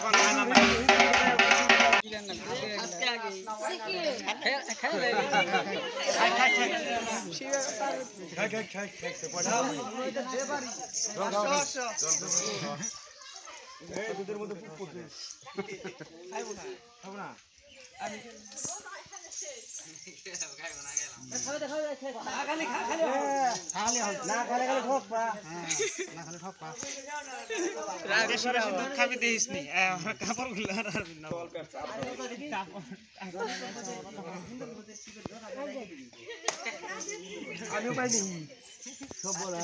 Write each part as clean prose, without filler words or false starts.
খাবি দিস নি কাপড় গুলো আমিও পাইনি সব বলা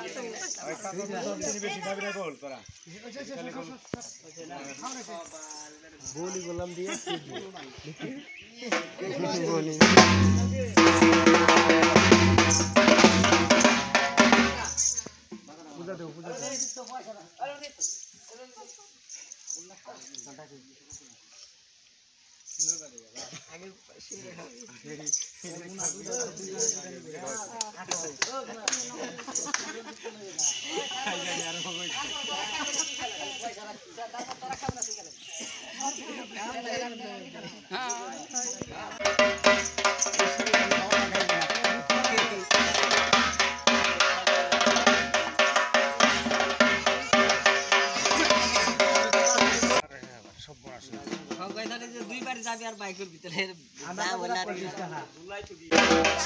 বেশি খাবি না গোল করা গোলি গোলাম দিয়ে গোলি পূজা দেও পূজা দুইবার যাবি আর বাইকের ভিতরে যা বলা আর বুলাই তো দিয়ে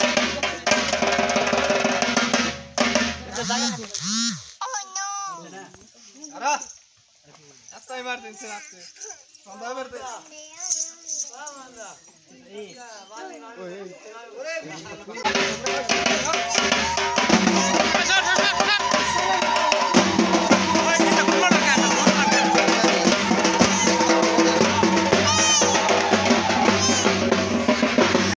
এটা জায়গা ও নো আরে এত ইমার্জেন্সি রাখতে সন্ধ্যা বেরতে এই বালি ওরে